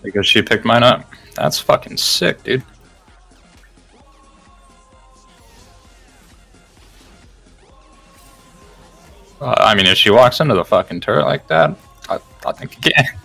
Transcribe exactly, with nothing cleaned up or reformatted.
Because she picked mine up. That's fucking sick, dude. Uh, I mean, if she walks into the fucking turret like that, I, I think you can.